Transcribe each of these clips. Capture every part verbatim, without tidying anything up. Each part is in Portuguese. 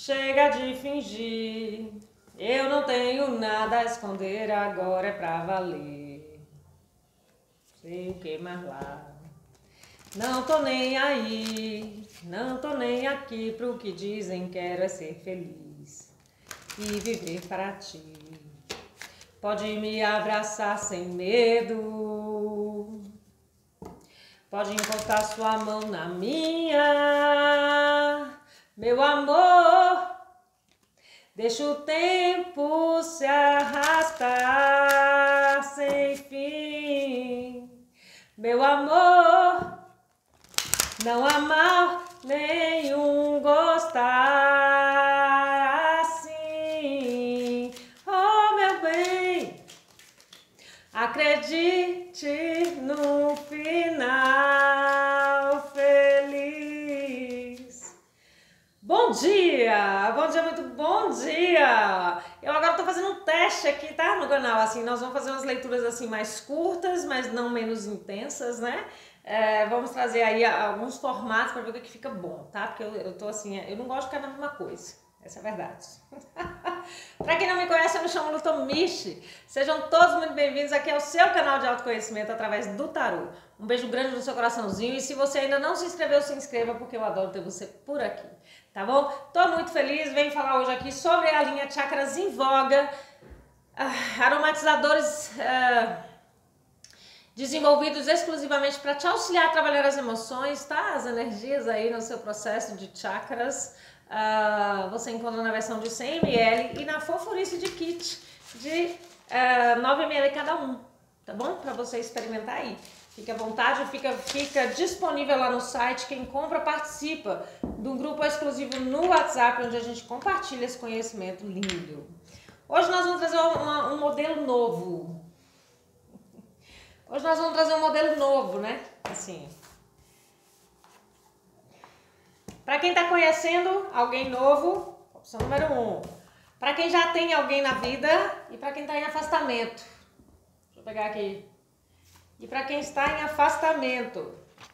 Chega de fingir, eu não tenho nada a esconder, agora é pra valer. Sei o que mais lá. Não tô nem aí, não tô nem aqui pro que dizem, quero é ser feliz e viver para ti. Pode me abraçar sem medo, pode encostar sua mão na minha, meu amor. Deixa o tempo se arrastar sem fim, meu amor. Não há mal nenhum gostar assim, oh meu bem. Acredite no final feliz. Bom dia, bom dia, muito bom dia. Eu agora tô fazendo um teste aqui, tá, no canal, assim, nós vamos fazer umas leituras assim mais curtas, mas não menos intensas, né? É, vamos trazer aí alguns formatos para ver o que fica bom, tá? Porque eu, eu tô assim, eu não gosto de ficar na mesma coisa, essa é a verdade. Para quem não me conhece, eu me chamo Lutomichi. Sejam todos muito bem-vindos aqui ao seu canal de autoconhecimento através do tarô. Um beijo grande no seu coraçãozinho e se você ainda não se inscreveu, se inscreva porque eu adoro ter você por aqui, tá bom? Tô muito feliz, venho falar hoje aqui sobre a linha Chakras em Voga, ah, aromatizadores ah, desenvolvidos exclusivamente para te auxiliar a trabalhar as emoções, tá? As energias aí no seu processo de chakras. Uh, você encontra na versão de cem mililitros e na fofurice de kit de uh, nove mililitros cada um, tá bom? Para você experimentar aí. Fique à vontade, fica, fica disponível lá no site. Quem compra participa de um grupo exclusivo no WhatsApp, onde a gente compartilha esse conhecimento lindo. Hoje nós vamos trazer uma, um modelo novo. Hoje nós vamos trazer um modelo novo, né? Assim. Para quem está conhecendo alguém novo, opção número um. Para quem já tem alguém na vida e para quem está em afastamento. Deixa eu pegar aqui. E para quem está em afastamento.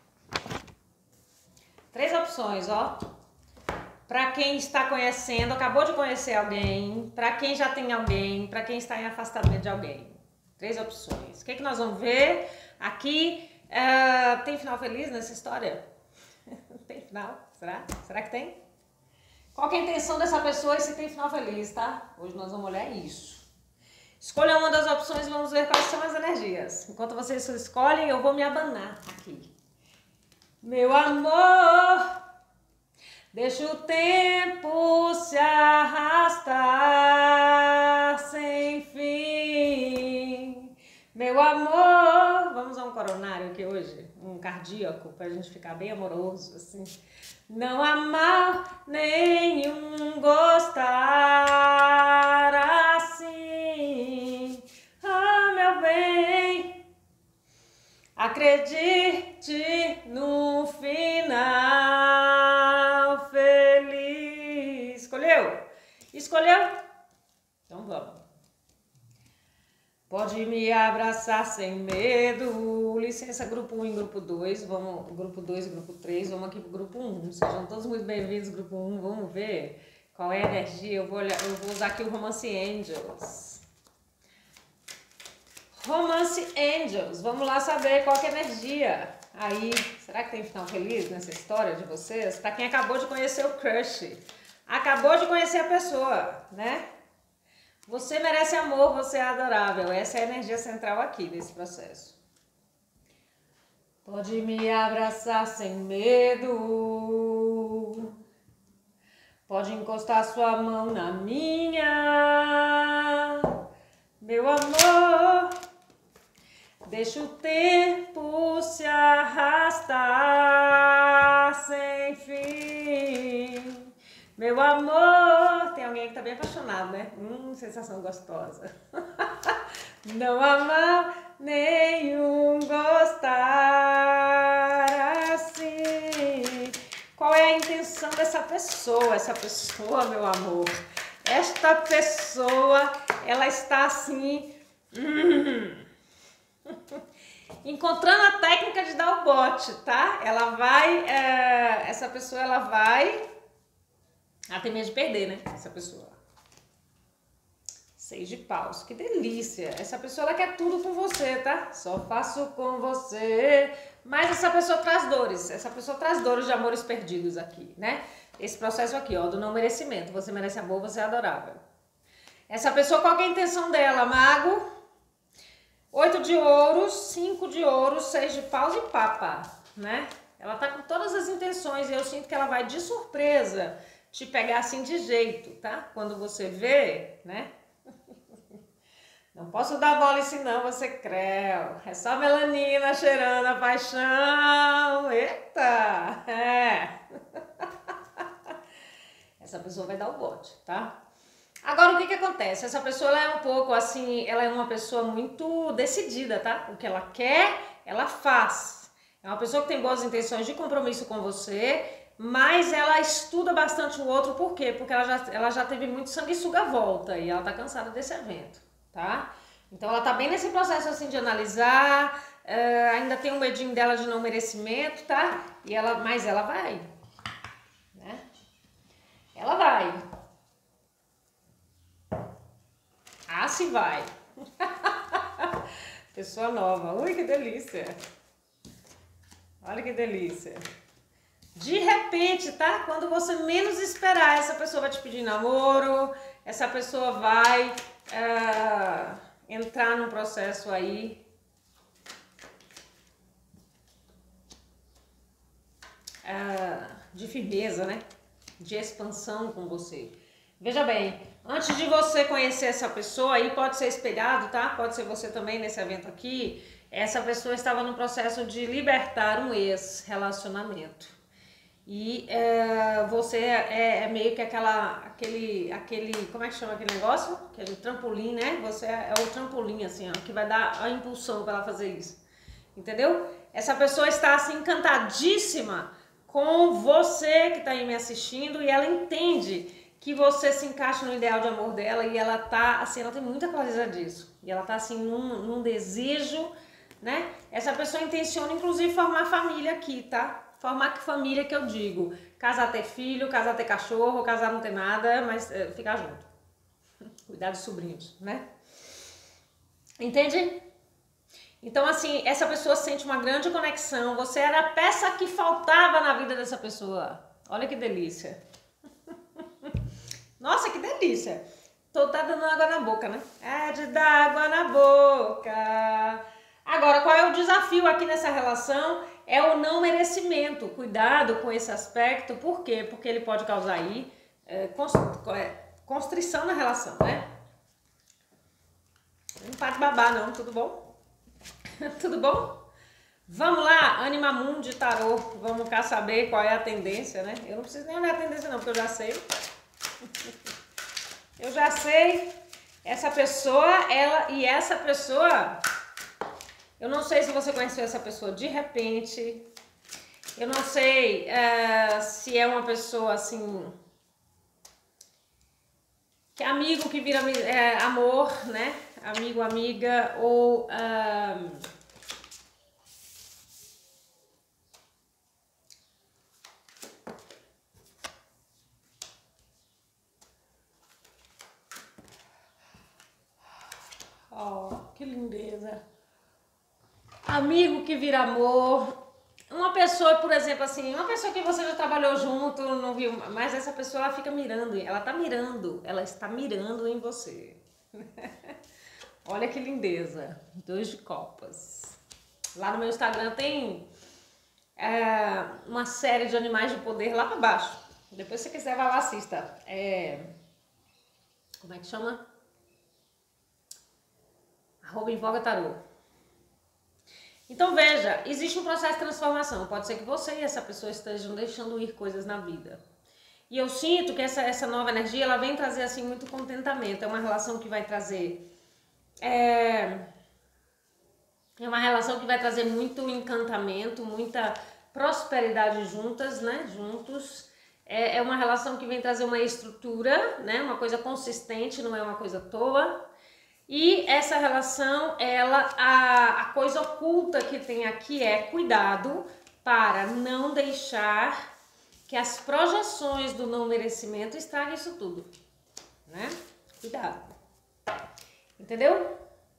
Três opções, ó. Para quem está conhecendo, acabou de conhecer alguém. Para quem já tem alguém. Para quem está em afastamento de alguém. Três opções. O que, que nós vamos ver aqui? Uh, tem final feliz nessa história? Tem final? Será? Será que tem? Qual que é a intenção dessa pessoa e se tem final feliz, tá? Hoje nós vamos olhar isso. Escolha uma das opções e vamos ver quais são as energias. Enquanto vocês escolhem, eu vou me abanar aqui. Meu amor, deixa o tempo se arrastar sem fim. Meu amor, vamos a um coronário aqui hoje, um cardíaco, pra gente ficar bem amoroso, assim. Não há mal nenhum gostar assim, ah, meu bem. Acredite no final feliz. Escolheu? Escolheu? Então vamos. Pode me abraçar sem medo. Licença, grupo um e grupo dois. Vamos, grupo dois e grupo três. Vamos aqui pro grupo um. Sejam todos muito bem-vindos, grupo um. Vamos ver qual é a energia. Eu vou, olhar, eu vou usar aqui o Romance Angels. Romance Angels. Vamos lá saber qual que é a energia. Aí, será que tem final feliz nessa história de vocês? Para quem acabou de conhecer o crush. Acabou de conhecer a pessoa, né? Você merece amor, você é adorável. Essa é a energia central aqui desse processo. Pode me abraçar sem medo. Pode encostar sua mão na minha. Meu amor, deixa o tempo se arrastar sem fim. Meu amor, tem alguém que tá bem apaixonado, né? Hum, sensação gostosa. Não há mal nenhum gostar assim. Qual é a intenção dessa pessoa? Essa pessoa, meu amor, esta pessoa, ela está assim, hum, encontrando a técnica de dar o bote, tá? Ela vai, é, essa pessoa, ela vai... Ela tem medo de perder, né? Essa pessoa. Seis de paus. Que delícia. Essa pessoa, ela quer tudo com você, tá? Só faço com você. Mas essa pessoa traz dores. Essa pessoa traz dores de amores perdidos aqui, né? Esse processo aqui, ó, do não merecimento. Você merece amor, você é adorável. Essa pessoa, qual que é a intenção dela? Mago. Oito de ouros, cinco de ouros, seis de paus e papa, né? Ela tá com todas as intenções e eu sinto que ela vai de surpresa te pegar assim de jeito, tá? Quando você vê, né? Não posso dar bola em si não, você creu. É só melanina cheirando a paixão. Eita! É. Essa pessoa vai dar o bote, tá? Agora, o que que acontece? Essa pessoa, ela é um pouco assim, ela é uma pessoa muito decidida, tá? O que ela quer, ela faz. É uma pessoa que tem boas intenções de compromisso com você, mas ela estuda bastante o outro, por quê? Porque ela já, ela já teve muito sanguessuga à volta e ela tá cansada desse evento, tá? Então ela tá bem nesse processo assim de analisar, uh, ainda tem um medinho dela de não merecimento, tá? E ela, mas ela vai, né? Ela vai. Ah, se vai. Pessoa nova. Ui, que delícia. Olha que delícia. De repente, tá? Quando você menos esperar, essa pessoa vai te pedir namoro, essa pessoa vai uh, entrar num processo aí uh, de firmeza, né? De expansão com você. Veja bem, antes de você conhecer essa pessoa, aí pode ser espelhado, tá? Pode ser você também nesse evento aqui. Essa pessoa estava no processo de libertar um ex-relacionamento. E é, você é, é meio que aquela, aquele, aquele, como é que chama aquele negócio? Aquele trampolim, né? Você é, é o trampolim, assim, ó, que vai dar a impulsão para ela fazer isso. Entendeu? Essa pessoa está, assim, encantadíssima com você que está aí me assistindo e ela entende que você se encaixa no ideal de amor dela e ela tá, assim, ela tem muita clareza disso. E ela tá, assim, num, num desejo, né? Essa pessoa intenciona, inclusive, formar família aqui, tá? Formar que família que eu digo? Casar, ter filho, casar, ter cachorro, casar, não ter nada, mas é, ficar junto. Cuidar dos sobrinhos, né? Entende? Então, assim, essa pessoa sente uma grande conexão. Você era a peça que faltava na vida dessa pessoa. Olha que delícia. Nossa, que delícia. Tô tá dando água na boca, né? É de dar água na boca. Agora, qual é o desafio aqui nessa relação? É o não merecimento. Cuidado com esse aspecto. Por quê? Porque ele pode causar aí é, constrição na relação, né? Não para de babar, não. Tudo bom? Tudo bom? Vamos lá, Anima Mundi Tarô. Vamos cá saber qual é a tendência, né? Eu não preciso nem olhar a tendência não, porque eu já sei. Eu já sei. Essa pessoa, ela e essa pessoa... Eu não sei se você conheceu essa pessoa de repente. Eu não sei uh, se é uma pessoa assim... Que é amigo que vira é, amor, né? Amigo, amiga, ou... Uh, oh, que lindeza. Amigo que vira amor. Uma pessoa, por exemplo, assim, uma pessoa que você já trabalhou junto, não viu, mas essa pessoa ela fica mirando, ela tá mirando, ela está mirando em você. Olha que lindeza. Dois de copas. Lá no meu Instagram tem é, uma série de animais de poder lá pra baixo. Depois se você quiser vai lá, assista. É, como é que chama? Arroba Invoga Tarô. Então veja, existe um processo de transformação. Pode ser que você e essa pessoa estejam deixando ir coisas na vida. E eu sinto que essa, essa nova energia, ela vem trazer assim muito contentamento. É uma relação que vai trazer... É, é uma relação que vai trazer muito encantamento, muita prosperidade juntas, né? Juntos. É, é uma relação que vem trazer uma estrutura, né? Uma coisa consistente, não é uma coisa à toa. E essa relação, ela, a, a coisa oculta que tem aqui é cuidado para não deixar que as projeções do não merecimento estraguem isso tudo, né? Cuidado. Entendeu?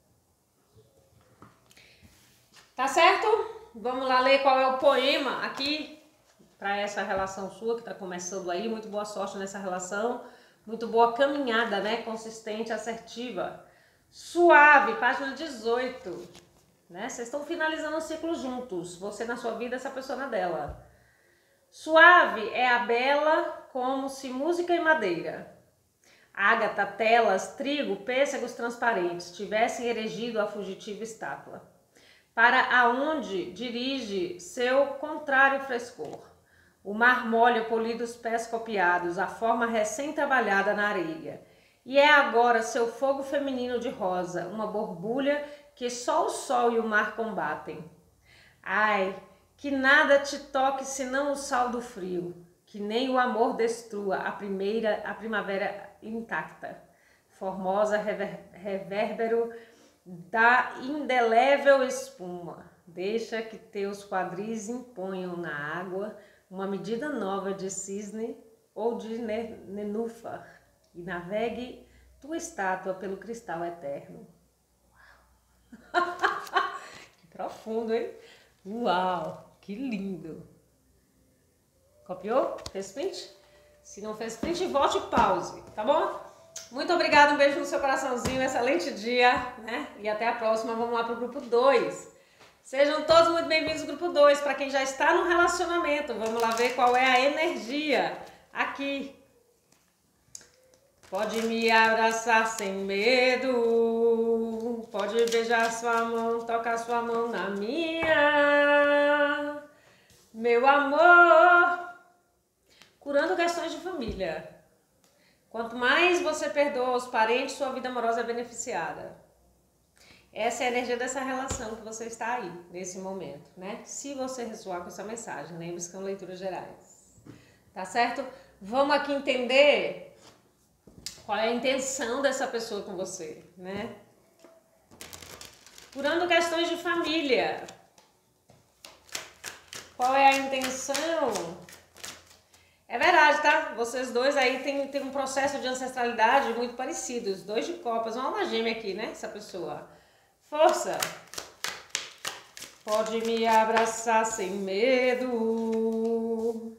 Tá certo? Vamos lá ler qual é o poema aqui para essa relação sua que tá começando aí. Muito boa sorte nessa relação. Muito boa caminhada, né? Consistente, assertiva. Suave, página dezoito. Né? Vocês estão finalizando o ciclo juntos. Você na sua vida, essa pessoa na dela. Suave é a bela como se música e madeira. Ágata, telas, trigo, pêssegos transparentes tivessem erigido a fugitiva estátua. Para aonde dirige seu contrário frescor. O mar molha polidos pés copiados, a forma recém-trabalhada na areia. E é agora seu fogo feminino de rosa, uma borbulha que só o sol e o mar combatem. Ai, que nada te toque senão o sal do frio, que nem o amor destrua a primeira, a primavera intacta. Formosa rever, revérbero da indelével espuma, deixa que teus quadris imponham na água uma medida nova de cisne ou de nenúfar e navegue tua estátua pelo cristal eterno. Que profundo, hein? Uau, que lindo! Copiou? Fez print? Se não fez print, volte e pause, tá bom? Muito obrigada, um beijo no seu coraçãozinho, excelente dia, né? E até a próxima, vamos lá pro grupo dois. Sejam todos muito bem-vindos ao grupo dois, para quem já está no relacionamento. Vamos lá ver qual é a energia aqui. Pode me abraçar sem medo, pode beijar sua mão, tocar sua mão na minha, meu amor. Curando questões de família. Quanto mais você perdoa os parentes, sua vida amorosa é beneficiada. Essa é a energia dessa relação que você está aí, nesse momento, né? Se você ressoar com essa mensagem, lembre-se que são leituras gerais. Tá certo? Vamos aqui entender qual é a intenção dessa pessoa com você, né? Curando questões de família. Qual é a intenção? É verdade, tá? Vocês dois aí têm, têm um processo de ancestralidade muito parecido. Os dois de copas, uma alma gêmea aqui, né? Essa pessoa. Força! Pode me abraçar sem medo.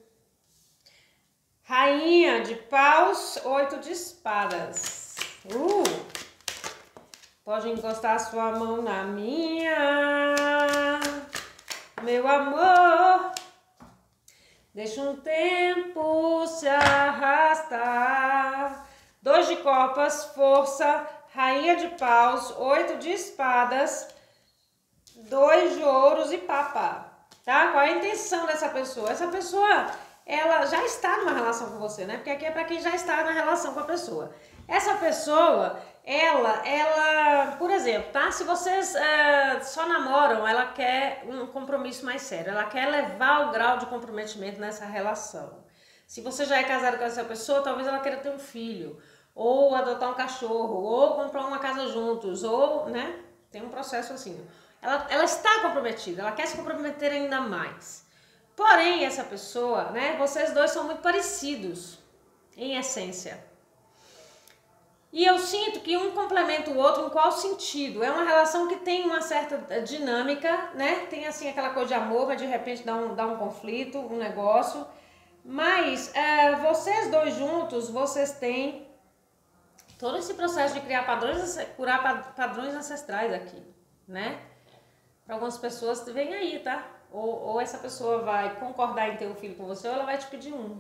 Rainha de paus, oito de espadas. Uh! Pode encostar sua mão na minha, meu amor. Deixa um tempo se arrastar. Dois de copas, força, rainha de paus, oito de espadas, dois de ouros e papa. Tá? Qual é a intenção dessa pessoa? Essa pessoa, ela já está numa relação com você, né? Porque aqui é para quem já está na relação com a pessoa. Essa pessoa, ela, ela, por exemplo, tá? Se vocês é, só namoram, ela quer um compromisso mais sério. Ela quer elevar o grau de comprometimento nessa relação. Se você já é casado com essa pessoa, talvez ela queira ter um filho, ou adotar um cachorro, ou comprar uma casa juntos, ou, né? Tem um processo assim. Ela, ela está comprometida, ela quer se comprometer ainda mais. Porém, essa pessoa, né? Vocês dois são muito parecidos, em essência. E eu sinto que um complementa o outro em qual sentido? É uma relação que tem uma certa dinâmica, né? Tem assim aquela coisa de amor, mas de repente dá um, dá um conflito, um negócio. Mas é, vocês dois juntos, vocês têm todo esse processo de criar padrões, curar padrões ancestrais aqui, né? Para algumas pessoas vem aí, tá? Ou, ou essa pessoa vai concordar em ter um filho com você, ou ela vai te pedir um.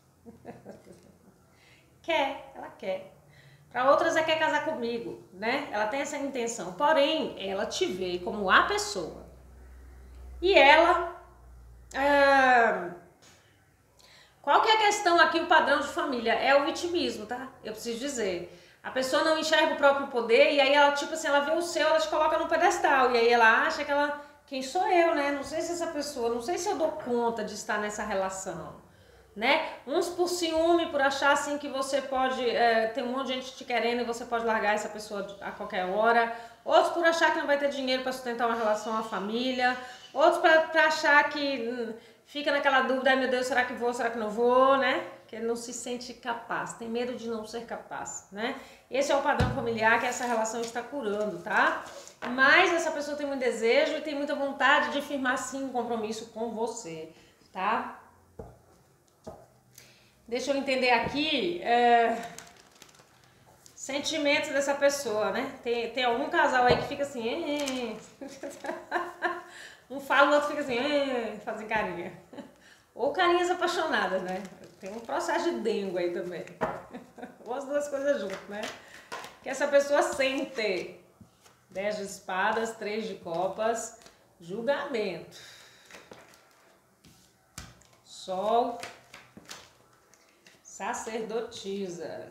Quer, ela quer. Para outras é quer casar comigo, né? Ela tem essa intenção. Porém, ela te vê como a pessoa. E ela... É... Qual que é a questão aqui, o padrão de família? É o vitimismo, tá? Eu preciso dizer. A pessoa não enxerga o próprio poder e aí ela, tipo assim, ela vê o seu, ela te coloca no pedestal. E aí ela acha que ela... Quem sou eu, né? Não sei se essa pessoa... Não sei se eu dou conta de estar nessa relação. Né? Uns por ciúme, por achar assim que você pode é, ter um monte de gente te querendo e você pode largar essa pessoa a qualquer hora. Outros por achar que não vai ter dinheiro para sustentar uma relação, uma família. Outros para achar que hum, fica naquela dúvida, ai meu Deus, será que vou, será que não vou, né? Que não se sente capaz, tem medo de não ser capaz, né? Esse é o padrão familiar que essa relação está curando, tá? Mas essa pessoa tem muito desejo e tem muita vontade de firmar sim um compromisso com você, tá? Deixa eu entender aqui, é... sentimentos dessa pessoa, né? Tem, tem algum casal aí que fica assim, um fala, o outro fica assim, fazem carinha. Ou carinhas apaixonadas, né? Tem um processo de dengo aí também. Ou as duas coisas juntas, né? Que essa pessoa sente. Dez de espadas, três de copas, julgamento. Sol, sacerdotisa.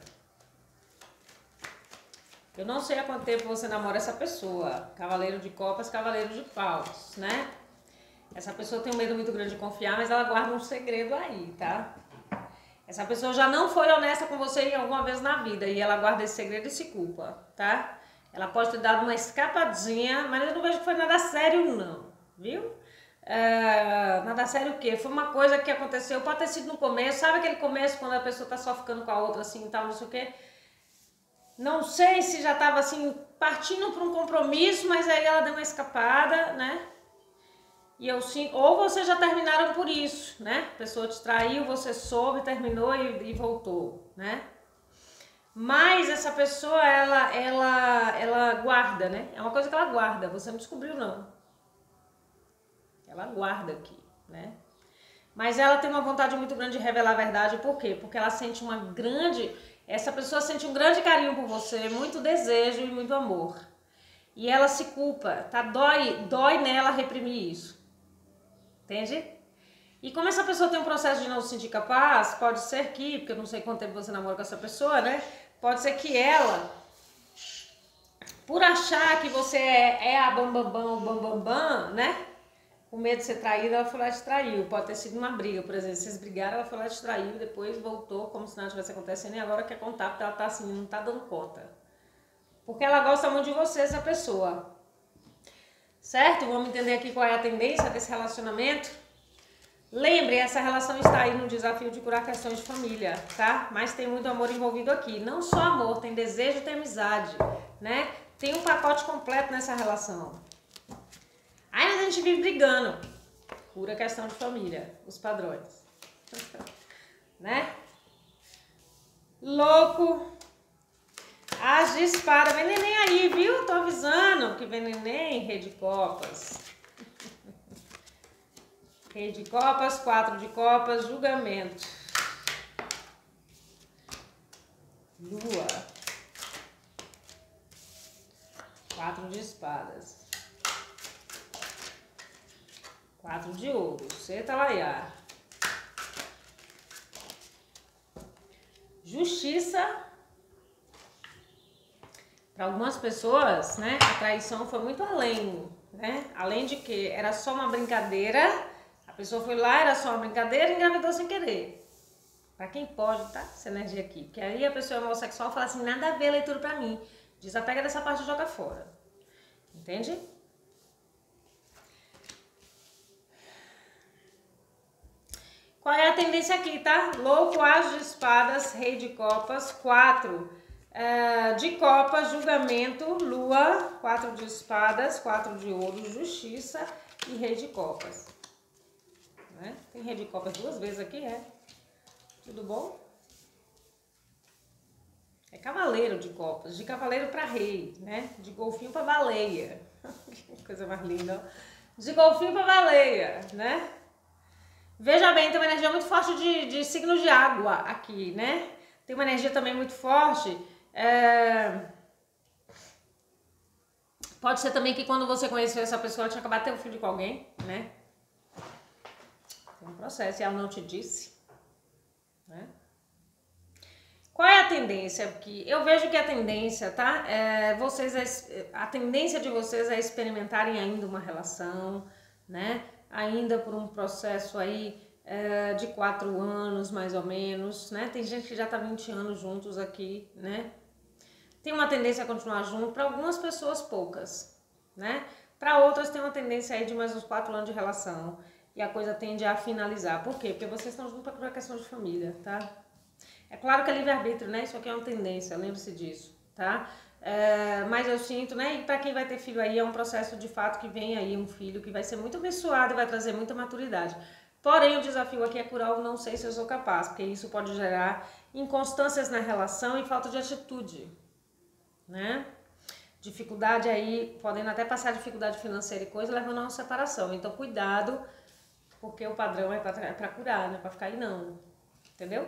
Eu não sei há quanto tempo você namora essa pessoa. Cavaleiro de copas, cavaleiro de paus, né? Essa pessoa tem um medo muito grande de confiar, mas ela guarda um segredo aí, tá? Essa pessoa já não foi honesta com você alguma vez na vida e ela guarda esse segredo e se culpa, tá? Ela pode ter dado uma escapadinha, mas eu não vejo que foi nada sério não, viu? É, nada sério o quê? Foi uma coisa que aconteceu, pode ter sido no começo, sabe aquele começo quando a pessoa tá só ficando com a outra assim e tal, não sei o quê? Não sei se já tava assim, partindo para um compromisso, mas aí ela deu uma escapada, né? E eu sim, ou vocês já terminaram por isso, né? A pessoa te traiu, você soube, terminou e, e voltou, né? Mas essa pessoa, ela, ela, ela guarda, né? É uma coisa que ela guarda, você não descobriu não. Ela guarda aqui, né? Mas ela tem uma vontade muito grande de revelar a verdade, por quê? Porque ela sente uma grande, essa pessoa sente um grande carinho por você, muito desejo e muito amor. E ela se culpa, tá? Dói, dói nela reprimir isso. Entende? E como essa pessoa tem um processo de não se sentir capaz, pode ser que, porque eu não sei quanto tempo você namora com essa pessoa, né? Pode ser que ela, por achar que você é, é a bambambam, o bambambam, né? Com medo de ser traída, ela foi lá e te traiu. Pode ter sido uma briga, por exemplo. Vocês brigaram, ela foi lá e te traiu, depois voltou como se nada tivesse acontecendo e agora quer contar porque ela tá assim, não tá dando conta. Porque ela gosta muito de você, essa pessoa. Certo? Vamos entender aqui qual é a tendência desse relacionamento. Lembre, essa relação está aí no desafio de curar questões de família, tá? Mas tem muito amor envolvido aqui. Não só amor, tem desejo, tem amizade, né? Tem um pacote completo nessa relação. Aí a gente vive brigando. Cura questão de família, os padrões. Né? Louco. As de espada. Vem neném aí, viu? Tô avisando que vem neném. Rei de copas. Rei de copas, quatro de copas, julgamento. Lua. Quatro de espadas. Quatro de ouro. Cetalaiá. Justiça. Para algumas pessoas, né, a traição foi muito além, né? Além de que era só uma brincadeira, a pessoa foi lá, era só uma brincadeira e engravidou sem querer. Para quem pode, tá? Essa energia aqui. Porque aí a pessoa homossexual fala assim, nada a ver a leitura para mim. Desapega dessa parte e joga fora. Entende? Qual é a tendência aqui, tá? Louco, as de espadas, rei de copas, quatro. Uh, de copas, julgamento, lua, quatro de espadas, quatro de ouro, justiça e rei de copas. Né? Tem rei de copas duas vezes aqui, é? Tudo bom? É cavaleiro de copas, de cavaleiro para rei, né? De golfinho para baleia. Que coisa mais linda. De golfinho para baleia, né? Veja bem, tem uma energia muito forte de, de signo de água aqui, né? Tem uma energia também muito forte. É... Pode ser também que quando você conheceu essa pessoa, ela tinha acabado de ter um filho com alguém, né? Tem um processo e ela não te disse, né? Qual é a tendência aqui? Eu vejo que a tendência, tá? É, vocês, a tendência de vocês é experimentarem ainda uma relação, né? Ainda por um processo aí é, de quatro anos, mais ou menos, né? Tem gente que já tá vinte anos juntos aqui, né? Tem uma tendência a continuar junto, para algumas pessoas poucas, né? Para outras tem uma tendência aí de mais uns quatro anos de relação. e a coisa tende a finalizar. Por quê? Porque vocês estão juntos para a questão de família, tá? É claro que é livre-arbítrio, né? Isso aqui é uma tendência, lembre-se disso, tá? É, mas eu sinto, né? E para quem vai ter filho aí, é um processo de fato que vem aí um filho que vai ser muito abençoado e vai trazer muita maturidade. Porém, o desafio aqui é curar o não sei se eu sou capaz, porque isso pode gerar inconstâncias na relação e falta de atitude, né? Dificuldade aí, podendo até passar dificuldade financeira e coisa, levando a uma separação. Então, cuidado, porque o padrão é para curar, não é para ficar aí não, entendeu?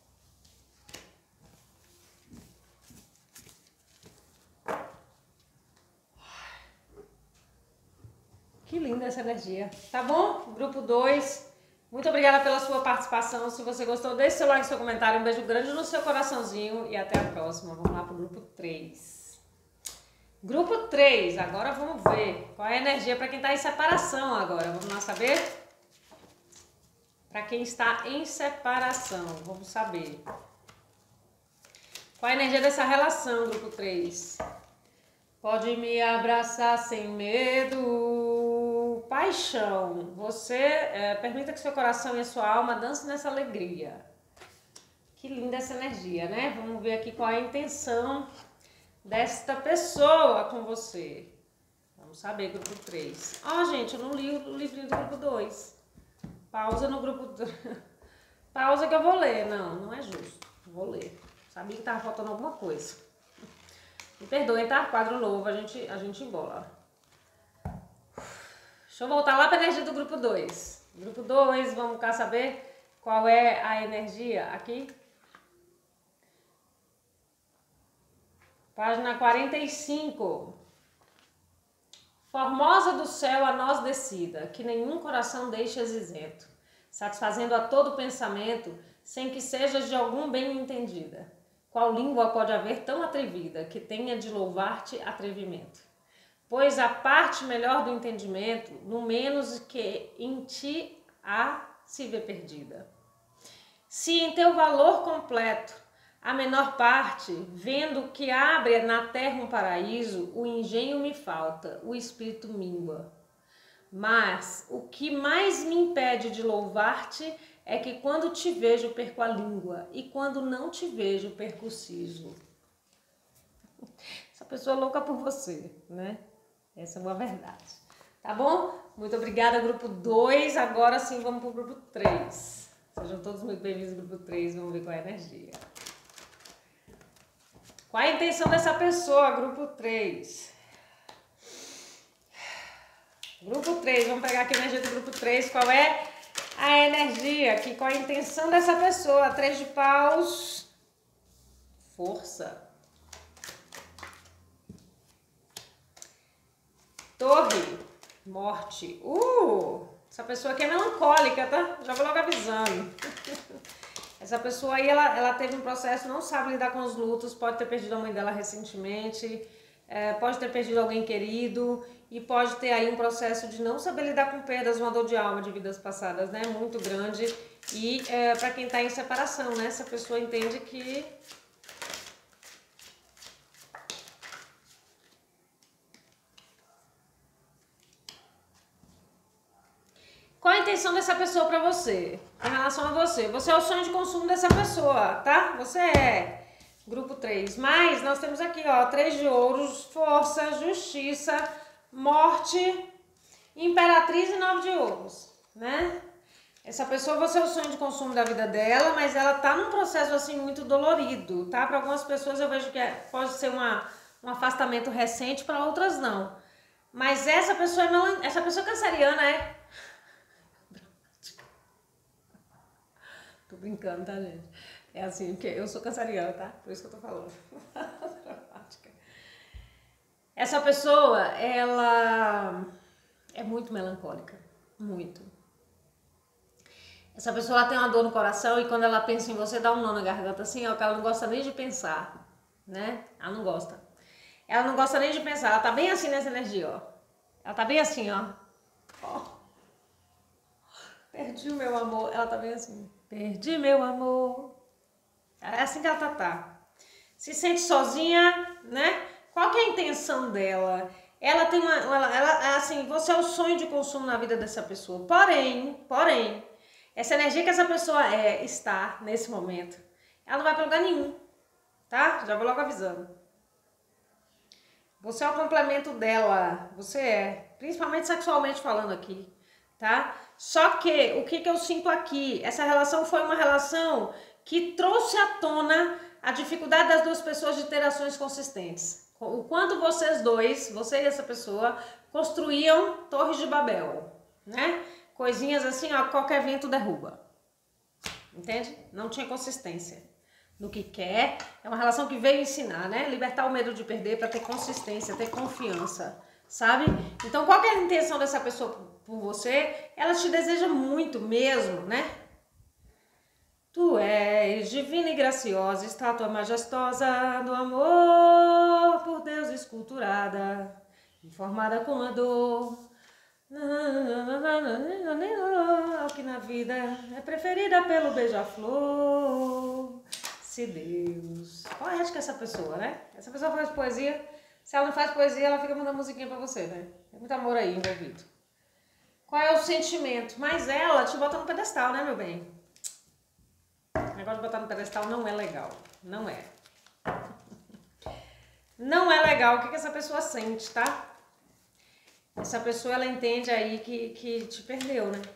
Que linda essa energia. Tá bom? Grupo dois. Muito obrigada pela sua participação. Se você gostou, deixe seu like, seu comentário. Um beijo grande no seu coraçãozinho. E até a próxima. Vamos lá pro grupo três. Grupo três. Agora vamos ver qual é a energia para quem está em separação agora. Vamos lá saber? Para quem está em separação. Vamos saber. Qual é a energia dessa relação, grupo três? Pode me abraçar sem medo. Paixão. Você é, permita que seu coração e a sua alma dancem nessa alegria. Que linda essa energia, né? Vamos ver aqui qual é a intenção desta pessoa com você. Vamos saber, grupo três. Ó, oh, gente, eu não li o livrinho do grupo dois. Pausa no grupo... Pausa que eu vou ler. Não, não é justo. Vou ler. Sabia que tava faltando alguma coisa. Me perdoem, tá? Quadro novo, a gente, a gente embola. Deixa eu voltar lá para a energia do grupo dois. Grupo dois, vamos cá saber qual é a energia aqui. Página quarenta e cinco. Formosa do céu a nós descida, que nenhum coração deixes isento, satisfazendo a todo pensamento, sem que sejas de algum bem entendida. Qual língua pode haver tão atrevida, que tenha de louvar-te atrevimento? Pois a parte melhor do entendimento, no menos que em ti há se vê perdida. Se em teu valor completo, a menor parte, vendo que abre na terra um paraíso, o engenho me falta, o espírito mingua. Mas o que mais me impede de louvar-te é que quando te vejo perco a língua e quando não te vejo perco o siso. Essa pessoa é louca por você, né? Essa é uma verdade. Tá bom? Muito obrigada, grupo dois. Agora sim vamos pro grupo três. Sejam todos muito bem-vindos ao grupo três. Vamos ver qual é a energia. Qual é a intenção dessa pessoa, grupo três? Grupo três, vamos pegar aqui a energia do grupo três. Qual é a energia aqui? Qual é a intenção dessa pessoa? Três de paus. Força. Torre. Morte. Uh! Essa pessoa aqui é melancólica, tá? Já vou logo avisando. Essa pessoa aí, ela, ela teve um processo, não sabe lidar com os lutos, pode ter perdido a mãe dela recentemente, é, pode ter perdido alguém querido e pode ter aí um processo de não saber lidar com perdas, uma dor de alma de vidas passadas, né? Muito grande. E é, para quem tá em separação, né? Essa pessoa entende que... Qual a intenção dessa pessoa pra você? Em relação a você. Você é o sonho de consumo dessa pessoa, tá? Você é grupo três. Mas nós temos aqui, ó, três de ouros, força, justiça, morte, imperatriz e nove de ouros, né? Essa pessoa, você é o sonho de consumo da vida dela, mas ela tá num processo, assim, muito dolorido, tá? Para algumas pessoas eu vejo que é, pode ser uma, um afastamento recente, para outras não. Mas essa pessoa é melan... essa pessoa canceriana é... Tô brincando, tá, gente? É assim, porque eu sou canceriana, tá? Por isso que eu tô falando. Essa pessoa, ela é muito melancólica. Muito. Essa pessoa ela tem uma dor no coração e quando ela pensa em você, dá um nó na garganta assim, ó, que ela não gosta nem de pensar, né? Ela não gosta. Ela não gosta nem de pensar. Ela tá bem assim nessa energia, ó. Ela tá bem assim, ó. Ó. Perdi o meu amor. Ela tá bem assim. Perdi meu amor. É assim que ela tá, tá. Se sente sozinha, né? Qual que é a intenção dela? ela tem uma, ela, ela, assim, você é o sonho de consumo na vida dessa pessoa. Porém, porém, essa energia que essa pessoa é, está nesse momento, ela não vai para lugar nenhum, tá? Já vou logo avisando. Você é o complemento dela, você é, principalmente sexualmente falando aqui, tá? Só que, o que que eu sinto aqui? Essa relação foi uma relação que trouxe à tona a dificuldade das duas pessoas de ter ações consistentes. O quanto vocês dois, você e essa pessoa, construíam torres de Babel, né? Coisinhas assim, ó, qualquer vento derruba. Entende? Não tinha consistência no que quer. É uma relação que veio ensinar, né? Libertar o medo de perder para ter consistência, ter confiança, sabe? Então, qual que é a intenção dessa pessoa por você? Ela te deseja muito mesmo, né? Tu és divina e graciosa, estátua majestosa do amor por Deus esculturada, informada com a dor. Ao que na vida é preferida pelo beija-flor. Se Deus... Poética essa pessoa, né? Essa pessoa faz poesia. Se ela não faz poesia, ela fica mandando musiquinha pra você, né? Tem muito amor aí envolvido. Qual é o sentimento? Mas ela te bota no pedestal, né, meu bem? O negócio de botar no pedestal não é legal. Não é. Não é legal o que, que essa pessoa sente, tá? Essa pessoa, ela entende aí que, que te perdeu, né?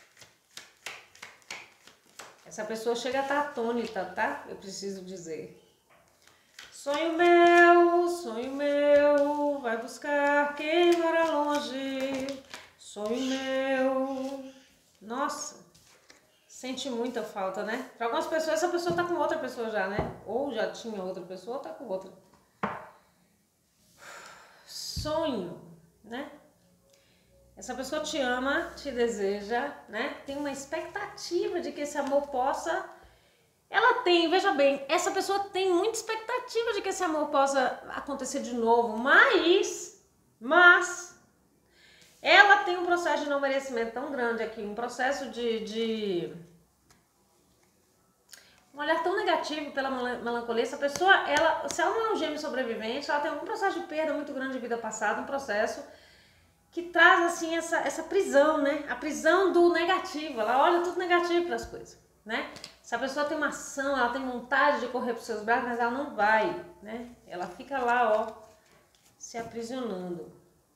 Essa pessoa chega a estar atônita, tá? Eu preciso dizer. Sonho meu, sonho meu, vai buscar quem mora longe. Sonho meu. Nossa, sente muita falta, né? Para algumas pessoas, essa pessoa tá com outra pessoa já, né? Ou já tinha outra pessoa, ou tá com outra. Sonho, né? Essa pessoa te ama, te deseja, né? Tem uma expectativa de que esse amor possa... Ela tem, veja bem, essa pessoa tem muita expectativa de que esse amor possa acontecer de novo, mas... Mas... Ela tem um processo de não merecimento tão grande aqui, um processo de... de um olhar tão negativo pela melancolia. Essa pessoa, ela, se ela não é um gêmeo sobrevivente, ela tem algum processo de perda muito grande de vida passada, um processo... que traz, assim, essa, essa prisão, né? A prisão do negativo. Ela olha tudo negativo para as coisas, né? Se a pessoa tem uma ação, ela tem vontade de correr para os seus braços, mas ela não vai, né? Ela fica lá, ó, se aprisionando.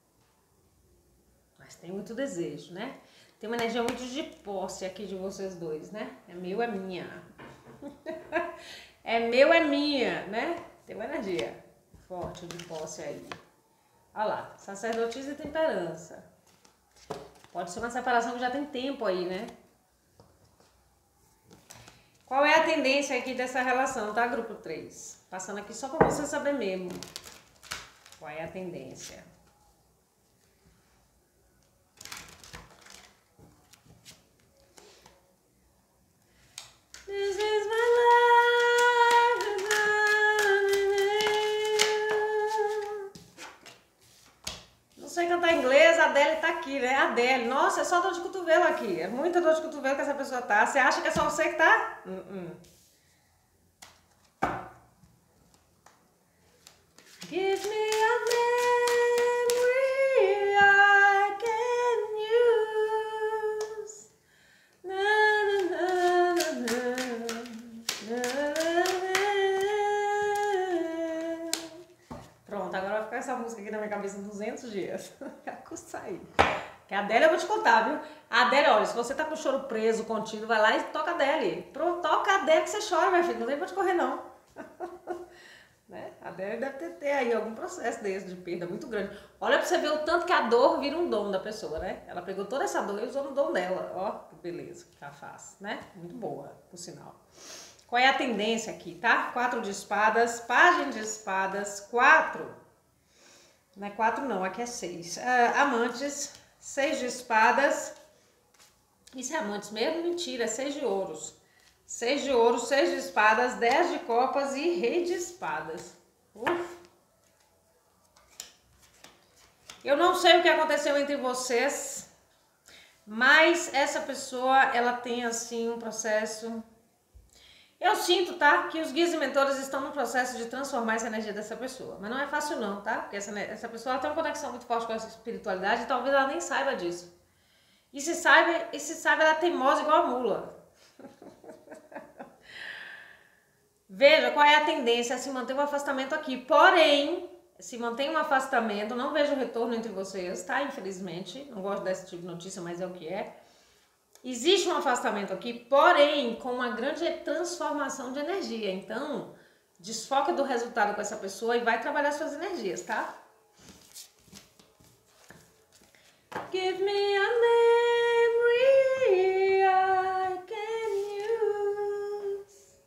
Mas tem muito desejo, né? Tem uma energia muito de posse aqui de vocês dois, né? É meu, é minha. É meu, é minha, né? Tem uma energia forte de posse aí. Olha lá, sacerdotisa e temperança. Pode ser uma separação que já tem tempo aí, né? Qual é a tendência aqui dessa relação, tá, grupo três? Passando aqui só pra você saber mesmo. Qual é a tendência? This is my life. Não sei cantar inglês, a Adele tá aqui, né? Adele, nossa, é só dor de cotovelo aqui. É muita dor de cotovelo que essa pessoa tá. Você acha que é só você que tá? Uh -uh. Give me a memory I can use. Na, na, na, na, na. Pronto, agora vai ficar essa música aqui na minha cabeça duzentos dias. Custa sair. Que a Adele eu vou te contar, viu? A Adele, olha, se você tá com o choro preso, contido, vai lá e toca a Adele. Pronto, toca a Adele que você chora, minha filha. Não tem pra te correr, não. Né? A Adele deve ter, ter aí algum processo desse de perda muito grande. Olha pra você ver o tanto que a dor vira um dom da pessoa, né? Ela pegou toda essa dor e usou no dom dela. Ó, que beleza que ela faz, né? Muito boa, por sinal. Qual é a tendência aqui, tá? Quatro de espadas, página de espadas, quatro. Não é quatro não, aqui é seis. Uh, amantes, seis de espadas. Isso é amantes mesmo? Mentira, é seis de ouros. Seis de ouros, seis de espadas, dez de copas e rei de espadas. Uf. Eu não sei o que aconteceu entre vocês, mas essa pessoa, ela tem assim um processo... Eu sinto, tá, que os guias e mentores estão no processo de transformar essa energia dessa pessoa. Mas não é fácil não, tá? Porque essa, essa pessoa ela tem uma conexão muito forte com essa espiritualidade e talvez ela nem saiba disso. E se sabe, e se sabe ela é teimosa igual a mula. Veja qual é a tendência a se manter um afastamento aqui. Porém, se mantém um afastamento, não vejo retorno entre vocês, tá? Infelizmente, não gosto desse tipo de notícia, mas é o que é. Existe um afastamento aqui, porém, com uma grande transformação de energia. Então, desfoca do resultado com essa pessoa e vai trabalhar suas energias, tá? Give me a memory I can use.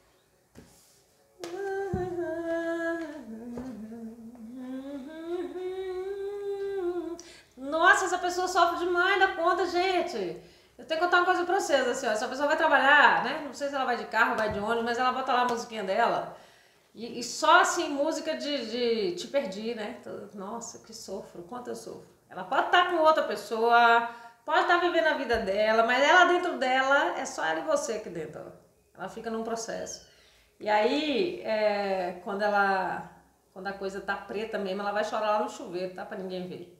Nossa, essa pessoa sofre demais da conta, gente. Eu tenho que contar uma coisa pra vocês, assim, ó, essa pessoa vai trabalhar, né? Não sei se ela vai de carro, vai de ônibus, mas ela bota lá a musiquinha dela. E, e só assim, música de, de te perdi, né? Nossa, que sofro, quanto eu sofro. Ela pode estar com outra pessoa, pode estar vivendo a vida dela, mas ela dentro dela, é só ela e você aqui dentro. Ela fica num processo. E aí, é, quando ela, quando a coisa tá preta mesmo, ela vai chorar lá no chuveiro, tá? Pra ninguém ver.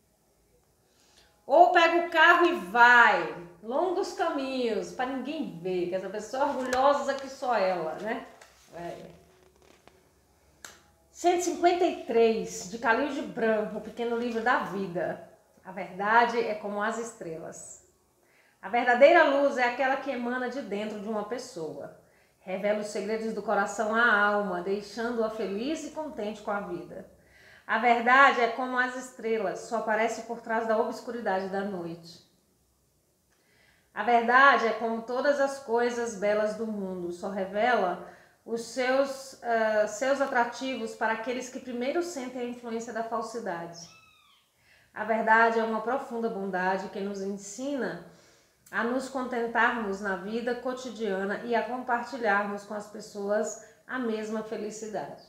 Ou pega o carro e vai, longos caminhos, para ninguém ver, que essa pessoa é orgulhosa que só ela, né? É. cento e cinquenta e três, de Khalil Gibran, o pequeno livro da vida. A verdade é como as estrelas. A verdadeira luz é aquela que emana de dentro de uma pessoa. Revela os segredos do coração à alma, deixando-a feliz e contente com a vida. A verdade é como as estrelas, só aparece por trás da obscuridade da noite. A verdade é como todas as coisas belas do mundo, só revela os seus, uh, seus atrativos para aqueles que primeiro sentem a influência da falsidade. A verdade é uma profunda bondade que nos ensina a nos contentarmos na vida cotidiana e a compartilharmos com as pessoas a mesma felicidade.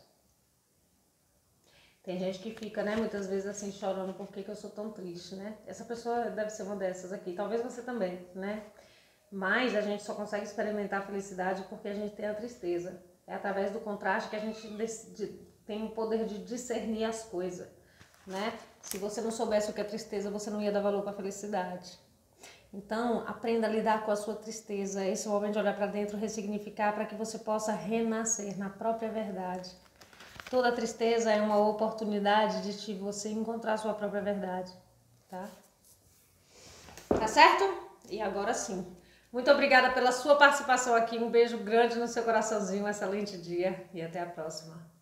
Tem gente que fica, né, muitas vezes assim, chorando por que eu sou tão triste, né? Essa pessoa deve ser uma dessas aqui, talvez você também, né? Mas a gente só consegue experimentar a felicidade porque a gente tem a tristeza. É através do contraste que a gente tem o poder de discernir as coisas, né? Se você não soubesse o que é tristeza, você não ia dar valor para a felicidade. Então, aprenda a lidar com a sua tristeza. Esse é o momento de olhar para dentro, ressignificar, para que você possa renascer na própria verdade. Toda tristeza é uma oportunidade de te, você encontrar a sua própria verdade, tá? Tá certo? E agora sim. Muito obrigada pela sua participação aqui. Um beijo grande no seu coraçãozinho. Um excelente dia e até a próxima.